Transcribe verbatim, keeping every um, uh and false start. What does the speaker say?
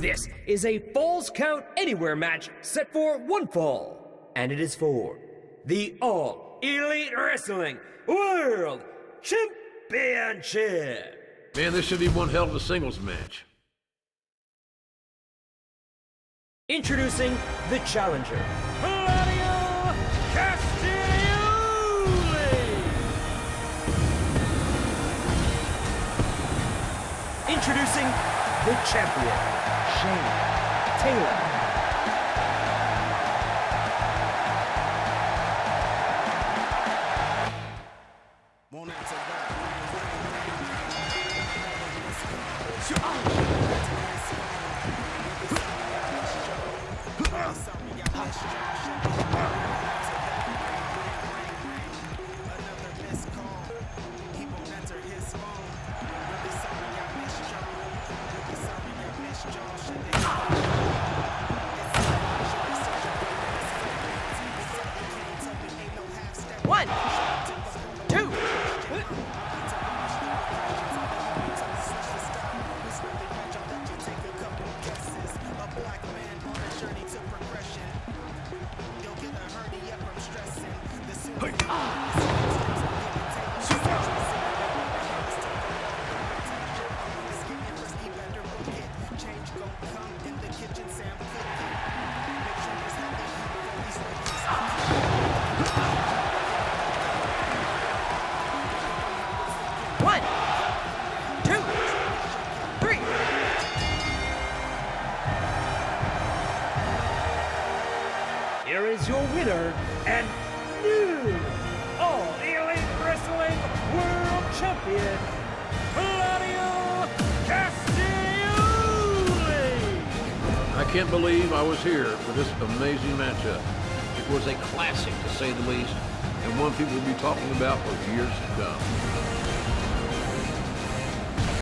This is a Falls Count Anywhere match set for one fall, and it is for the All Elite Wrestling World Championship. Man, this should be one hell of a singles match. Introducing the challenger, Claudio Castagnoli. Introducing the champion, Shane Taylor. One, two. One, two, three. Here is your winner and new All Elite Wrestling World Champion, Claudio Castagnoli. I can't believe I was here for this amazing matchup. It was a classic, to say the least, and one people will be talking about for years to come.